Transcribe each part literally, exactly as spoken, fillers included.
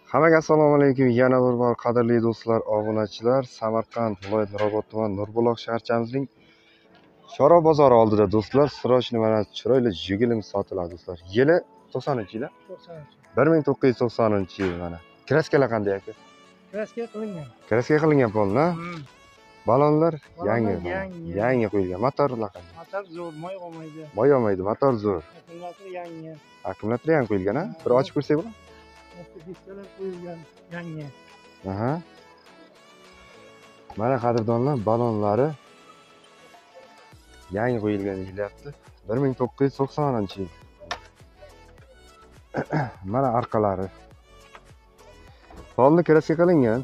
Hammaga assalomu alaykum. Yana bir bor qadrli do'stlar, obunachilar, Samarqand viloyat Mirobod tuman Nurbuloq shaharchamizning Chorva bozori oldida do'stlar, srochniy mana chiroyli Jigulimiz sotiladi do'stlar. Yili to'qsoninchi yil. bir ming to'qqiz yuz to'qsoninchi yil mana. Kraskalar qanday aka? Kraska qilingan. Kraska qilingan polna. Balonlar yangi. Yangi. Yangi qo'yilgan. Motorlar qanday? Motor zo'r, moy olmaydi. Moy olmaydi, motor zo'r. Akkumulyator yangi. Akkumulyator ham qo'yilgan, ha? Bir ochib ko'rsak bo'ladimi? Diskalar qo'yilgan yangi. Aha. Mana qadrdonlar, balonlari yangi qo'yilgan deyilyapti. bir ming to'qqiz yuz to'qsoninchi yil. Mana orqalari. Polni kraska qilingan.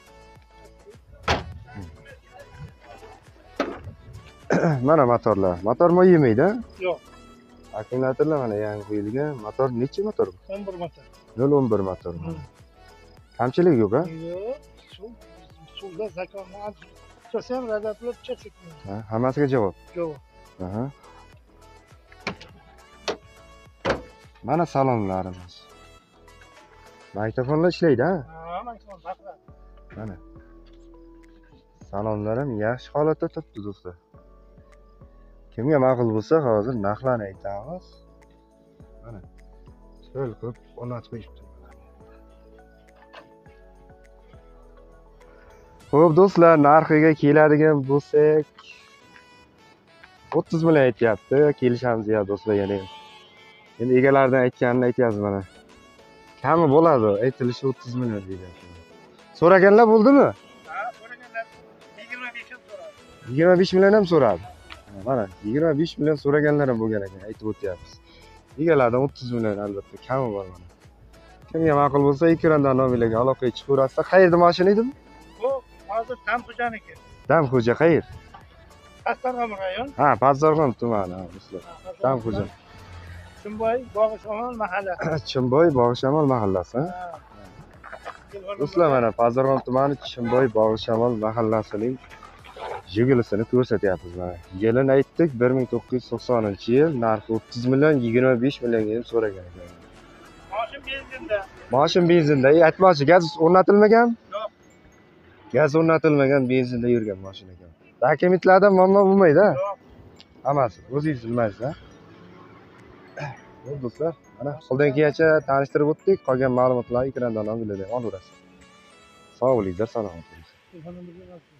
Mana motorlar. Motor moy yemaydi, ha? Yo'q. Akkumulyatorlar mana yangi qo'yilgan. Motor necha motor bu? o'n bir motor. nol o'n bir motor. Kamchilik yo'q, ha? Yo'q. Suv, suvda zakonni olsa ham radiatorlar cheksin. Ha, hammasiga javob. Yo'q. Aha. Mana salonlarimiz. Makrofonlar ishlaydi, ha? Ha, maksimal baqlar. Mana. Salonlar ham yaxshi holatda turibdi do'stlar. Kimga ma'qul bo'lsa, hozir narxlarni aytamiz. Mana. Cho'l qilib o'rnatib qo'yibdi. Xo'p do'stlar, narxiga keladigan bo'lsak, o'ttiz million aytyapti. Kelishamiz ya do'stlar yana. Endi egalaridan aytganini aytyapmiz mana. Kami bo'ladi, aytilishi o'ttiz million deyapti. So'raganlar bo'ldimi? Ha, so'raganlar yigirma besh ming so'radi. yigirma besh million ham so'radi. Mana yigirma besh million so'raganlar ham bo'lgan ekan, aytib o'tyapmiz. Egalardan o'ttiz million albatta kami bor mana. Kimga ma'qul bo'lsa, ekrandan nomerlarga aloqaga chiqaverasiz. Qayerda mashina edi bu? Bu hozir Damxo'janiki. Damxo'ja qayer? Astarg'om rayon. Ha, Pazarg'om tumani, do'stlar. Damxo'ja. Chimboy, Bog'ishamol mahalla. Chimboy, Bog'ishamol mahallasi, ha? Do'stlar, mana Pazarg'om tumani Chimboy, Bog'ishamol mahallasining Jigulisini ko'rsatyapmiz mana. Yilini aytdik, bir ming to'qqiz yuz to'qsoninchi yil, narxi o'ttiz million, yigirma besh millionga ham so'ragan ekan. Mashin benzinda. Mashin benzinda, aytmoqchi, gaz o'rnatilmagan? Yo'q. Gaz o'rnatilmagan benzinda yurgan mashina ekan. Dokumentlardan muammo bo'lmaydi-a? Yo'q. Hammasi o'zingiz bilmaysiz, ha? Xo'p do'stlar, mana qo'ldan kelgancha tanishtirib o'tdik. Qolgan ma'lumotlarni ekrandan olib olaverasiz. Sog' bo'linglar, salomat bo'ling.